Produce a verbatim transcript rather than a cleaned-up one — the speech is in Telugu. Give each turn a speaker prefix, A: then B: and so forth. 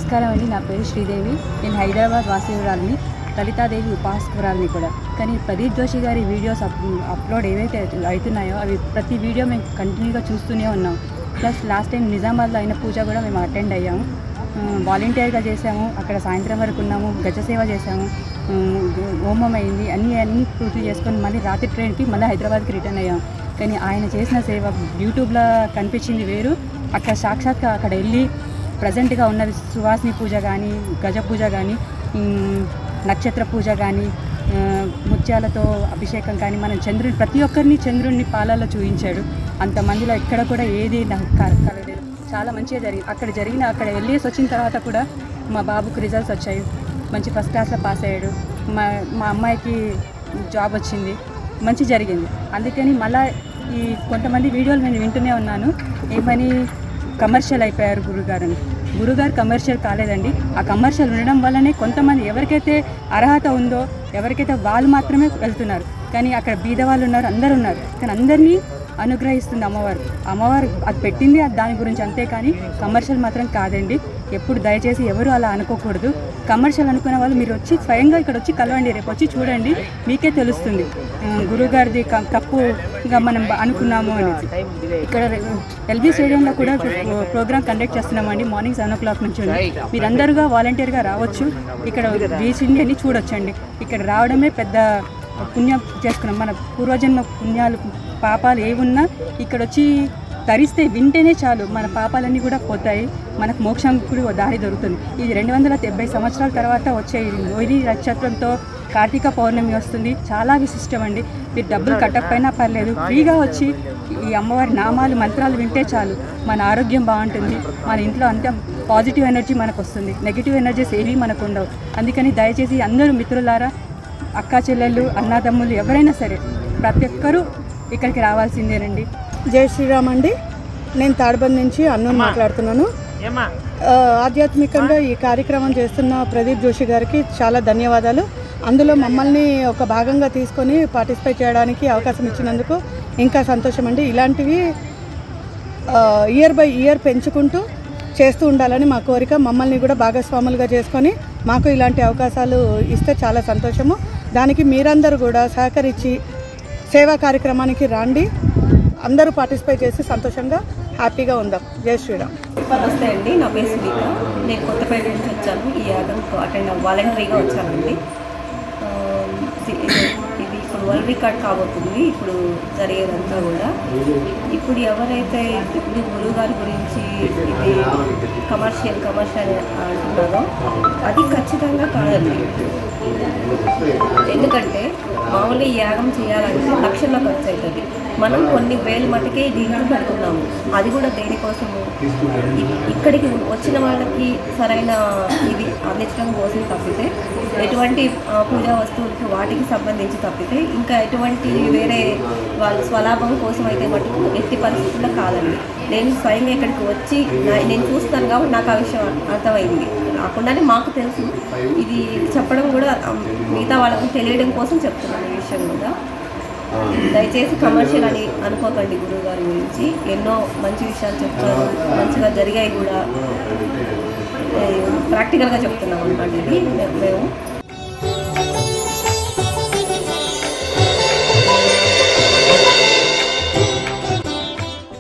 A: నమస్కారం అండి. నా పేరు శ్రీదేవి. నేను హైదరాబాద్ వాసీయురాలిని, లలితాదేవి ఉపాసకురాలిని కూడా. కానీ ప్రదీప్ జోషి గారి వీడియోస్ అప్ అప్లోడ్ ఏవైతే అవుతున్నాయో అవి ప్రతి వీడియో మేము కంటిన్యూగా చూస్తూనే ఉన్నాం. ప్లస్ లాస్ట్ టైం నిజామాబాద్లో అయిన పూజ కూడా మేము అటెండ్ అయ్యాము. వాలంటీర్గా చేసాము, అక్కడ సాయంత్రం వరకు ఉన్నాము, గజసేవ చేసాము, హోమం అయింది, అన్నీ అన్నీ పూర్తి చేసుకొని మళ్ళీ రాత్రి ట్రైన్కి మళ్ళీ హైదరాబాద్కి రిటర్న్ అయ్యాము. కానీ ఆయన చేసిన సేవ యూట్యూబ్లో కనిపించింది వేరు, అక్కడ సాక్షాత్గా అక్కడ వెళ్ళి ప్రజెంట్గా ఉన్నది సువాసిని పూజ కానీ, గజ పూజ కానీ, నక్షత్ర పూజ కానీ, ముత్యాలతో అభిషేకం కానీ, మనం చంద్రుని ప్రతి ఒక్కరిని చంద్రుడిని పాలలో చూపించాడు. అంతమందిలో ఎక్కడ కూడా ఏది కలలేదు, చాలా మంచిగా జరిగింది. అక్కడ జరిగిన అక్కడ వెళ్ళేసి వచ్చిన తర్వాత కూడా మా బాబుకు రిజల్ట్స్ వచ్చాయి, మంచి ఫస్ట్ క్లాస్లో పాస్ అయ్యాడు, మా మా అమ్మాయికి జాబ్ వచ్చింది, మంచి జరిగింది. అందుకని మళ్ళీ ఈ కొంతమంది వీడియోలు నేను వింటూనే ఉన్నాను, ఏమని కమర్షియల్ అయిపోయారు గురుగారని. గురుగారు కమర్షియల్ కాలేదండి. ఆ కమర్షియల్ ఉండడం వల్లనే కొంతమంది ఎవరికైతే అర్హత ఉందో ఎవరికైతే వాళ్ళు మాత్రమే వెళ్తున్నారు. కానీ అక్కడ బీద వాళ్ళు ఉన్నారు, అందరు ఉన్నారు, కానీ అందరినీ అనుగ్రహిస్తుంది అమ్మవారు. అమ్మవారు అది పెట్టింది అది దాని గురించి, అంతే కానీ కమర్షియల్ మాత్రం కాదండి. ఎప్పుడు దయచేసి ఎవరు అలా అనుకోకూడదు. కమర్షియల్ అనుకునే వాళ్ళు మీరు వచ్చి స్వయంగా ఇక్కడ వచ్చి కలవండి, రేపు వచ్చి చూడండి, మీకే తెలుస్తుంది గురుగారిది తప్పుగా మనం అనుకున్నాము అనేది. ఇక్కడ ఎల్బీ స్టేడియంలో కూడా ప్రోగ్రామ్ కండక్ట్ చేస్తున్నామండి, మార్నింగ్ సెవెన్ ఓ క్లాక్ నుంచి. మీరందరుగా వాలంటీర్గా రావచ్చు, ఇక్కడ వీసిండి అని చూడొచ్చండి. ఇక్కడ రావడమే పెద్ద పుణ్యం చేసుకున్నాం. మన పూర్వజన్మ పుణ్యాలు పాపాలు ఏమున్నా ఇక్కడ వచ్చి తరిస్తే వింటేనే చాలు, మన పాపాలన్నీ కూడా పోతాయి, మనకు మోక్షం కూడా దారి దొరుకుతుంది. ఇది రెండు వందల డెబ్బై సంవత్సరాల తర్వాత వచ్చే రోహిణి నక్షత్రంతో కార్తీక పౌర్ణమి వస్తుంది. చాలా విశిష్టం అండి. మీరు డబ్బులు కట్టకపోయినా పర్లేదు, ఫ్రీగా వచ్చి ఈ అమ్మవారి నామాలు మంత్రాలు వింటే చాలు, మన ఆరోగ్యం బాగుంటుంది, మన ఇంట్లో అంతా పాజిటివ్ ఎనర్జీ మనకు వస్తుంది, నెగిటివ్ ఎనర్జీస్ ఏవి మనకు ఉండవు. అందుకని దయచేసి అందరూ మిత్రులారా, అక్కా చెల్లెళ్ళు, అన్నాదమ్ములు ఎవరైనా సరే ప్రతి ఒక్కరూ ఇక్కడికి రావాల్సిందేనండి.
B: జై శ్రీరామ్ అండి. నేను తాడబంద్ నుంచి అన్ను మాట్లాడుతున్నాను. ఆధ్యాత్మికంగా ఈ కార్యక్రమం చేస్తున్న ప్రదీప్ జోషి గారికి చాలా ధన్యవాదాలు. అందులో మమ్మల్ని ఒక భాగంగా తీసుకొని పార్టిసిపేట్ చేయడానికి అవకాశం ఇచ్చినందుకు ఇంకా సంతోషం అండి. ఇలాంటివి ఇయర్ బై ఇయర్ పెంచుకుంటూ చేస్తూ ఉండాలని మా కోరిక. మమ్మల్ని కూడా భాగస్వాములుగా చేసుకొని మాకు ఇలాంటి అవకాశాలు ఇస్తే చాలా సంతోషము. దానికి మీరందరూ కూడా సహకరించి సేవా కార్యక్రమానికి రండి, అందరూ పార్టిసిపేట్ చేసి సంతోషంగా హ్యాపీగా ఉందాం. జై శ్రీరామ్.
C: నమస్తే అండి, నా పేరు సునీత. నేను కొత్తపేట నుంచి వచ్చాను. ఈ యాగంకు అటెండ్ వాలంటరీగా వచ్చానండి. ఇది ఇప్పుడు వరల్డ్ రికార్డ్ కాబోతుంది ఇప్పుడు జరిగేదంతా కూడా. ఇప్పుడు ఎవరైతే ఇప్పుడు గురుగారి గురించి ఇది కమర్షియల్ కమర్షియల్ అంటున్నారో అది ఖచ్చితంగా కాదండి. ఎందుకంటే మామూలుగా యాగం చేయాలంటే లక్షల్లో ఖర్చు అవుతుంది. మనం కొన్ని వేల మటుకే దీంట్లో పెడుతున్నాము. అది కూడా దేనికోసము, ఇక్కడికి వచ్చిన వాళ్ళకి సరైన ఇది అందించడం కోసం తప్పితే, ఎటువంటి పూజా వస్తువులకి వాటికి సంబంధించి తప్పితే ఇంకా ఎటువంటి వేరే వాళ్ళ స్వలాభం కోసం అయితే మటుకు ఎట్టి పరిస్థితుల్లో కాదండి. నేను స్వయంగా ఇక్కడికి వచ్చి నేను చూస్తాను కాబట్టి నాకు ఆ విషయం అర్థమైంది. కాకుండానే మాకు తెలుసు, ఇది చెప్పడం కూడా మిగతా వాళ్ళకి తెలియడం కోసం చెప్తున్నాను ఈ విషయం కూడా. దయచేసి కమర్షియల్ అని అనుకోకండి. గురువు గారి గురించి ఎన్నో మంచి విషయాలు చెప్తారు, మంచిగా జరిగాయి కూడా, ప్రాక్టికల్గా చెప్తున్నాం అన్నమాట. ఇది మేము